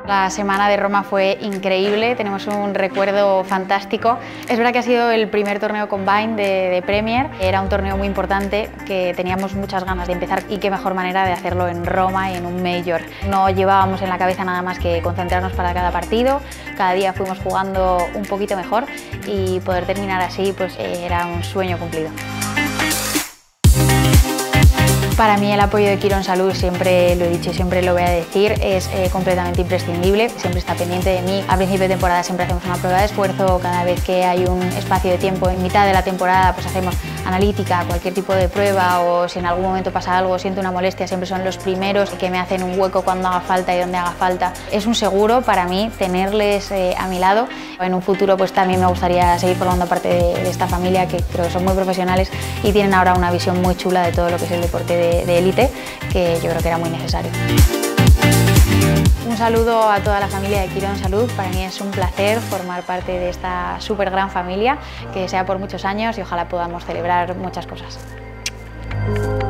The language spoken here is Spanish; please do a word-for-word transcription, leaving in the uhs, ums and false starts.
La semana de Roma fue increíble, tenemos un recuerdo fantástico. Es verdad que ha sido el primer torneo Combine de, de Premier, era un torneo muy importante que teníamos muchas ganas de empezar y qué mejor manera de hacerlo en Roma y en un Major. No llevábamos en la cabeza nada más que concentrarnos para cada partido, cada día fuimos jugando un poquito mejor y poder terminar así pues era un sueño cumplido. Para mí el apoyo de Quirón Salud, siempre lo he dicho y siempre lo voy a decir, es eh, completamente imprescindible, siempre está pendiente de mí. A principio de temporada siempre hacemos una prueba de esfuerzo, cada vez que hay un espacio de tiempo en mitad de la temporada pues hacemos analítica, cualquier tipo de prueba, o si en algún momento pasa algo, siento una molestia, siempre son los primeros que me hacen un hueco cuando haga falta y donde haga falta. Es un seguro para mí tenerles eh, a mi lado. En un futuro pues también me gustaría seguir formando parte de, de esta familia, que creo que son muy profesionales y tienen ahora una visión muy chula de todo lo que es el deporte de de élite, que yo creo que era muy necesario. Un saludo a toda la familia de Quirón Salud, para mí es un placer formar parte de esta súper gran familia, que sea por muchos años y ojalá podamos celebrar muchas cosas.